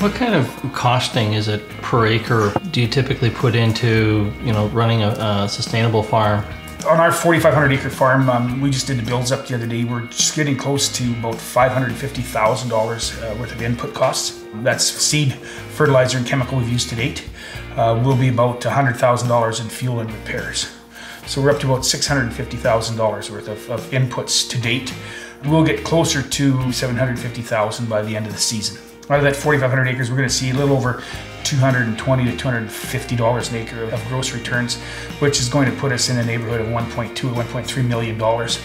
What kind of costing is it per acre do you typically put into, running a sustainable farm? On our 4,500 acre farm, we just did the bills up the other day. We're just getting close to about $550,000 worth of input costs. That's seed, fertilizer, and chemical we've used to date. Will be about $100,000 in fuel and repairs. So we're up to about $650,000 worth of inputs to date. We'll get closer to $750,000 by the end of the season. Out of that 4,500 acres, we're going to see a little over $220 to $250 an acre of gross returns, which is going to put us in the neighborhood of $1.2 to $1.3 million.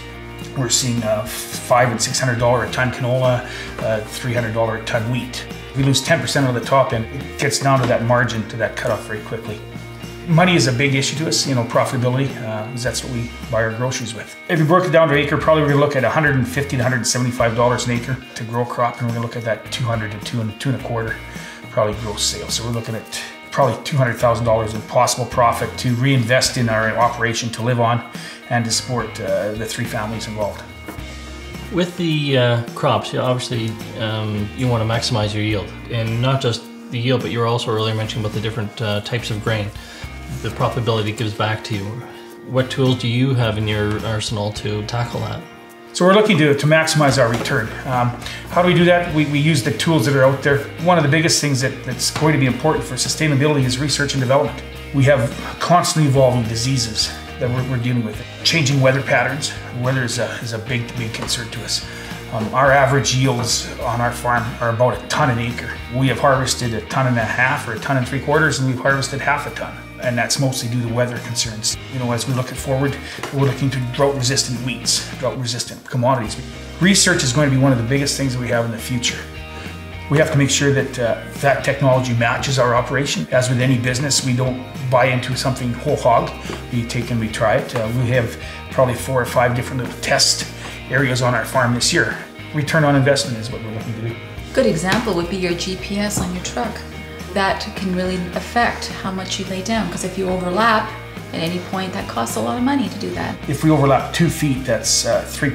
We're seeing $500 and $600 a ton canola, $300 a ton wheat. If we lose 10% of the top end, it gets down to that margin, to that cutoff very quickly. Money is a big issue to us, profitability, because that's what we buy our groceries with. If you broke it down to acre, probably we're going to look at $150 to $175 an acre to grow a crop, and we're going to look at that $200 to $225 probably gross sales. So we're looking at probably $200,000 in possible profit to reinvest in our operation to live on and to support the three families involved. With the crops, obviously you want to maximize your yield, and not just the yield, but you were also earlier mentioning about the different types of grain. The profitability gives back to you. What tools do you have in your arsenal to tackle that? So we're looking to maximize our return. How do we do that? We use the tools that are out there. One of the biggest things that's going to be important for sustainability is research and development. We have constantly evolving diseases that we're dealing with. Changing weather patterns. Weather is a big concern to us. Our average yields on our farm are about a ton an acre. We have harvested 1.5 tons or 1.75 tons, and we've harvested half a ton. And that's mostly due to weather concerns. As we look forward, we're looking to drought-resistant wheats, drought-resistant commodities. Research is going to be one of the biggest things that we have in the future. We have to make sure that that technology matches our operation. As with any business, we don't buy into something whole hog. We take and we try it. We have probably 4 or 5 different little test areas on our farm this year. Return on investment is what we're looking to do. Good example would be your GPS on your truck. That can really affect how much you lay down, because if you overlap at any point, that costs a lot of money to do that. If we overlap 2 feet, that's 3%.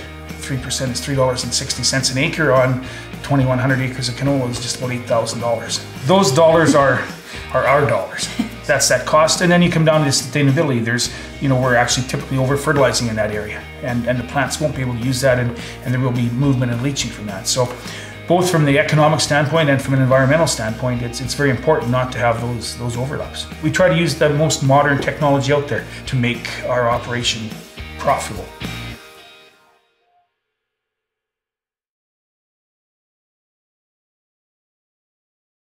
3% is $3.60 an acre on 2,100 acres of canola is just about $8,000. Those dollars are our dollars. That's that cost. And then you come down to sustainability. We're actually typically over fertilizing in that area, and the plants won't be able to use that, and there will be movement and leaching from that. So both from the economic standpoint and from an environmental standpoint, it's very important not to have those overlaps. We try to use the most modern technology out there to make our operation profitable.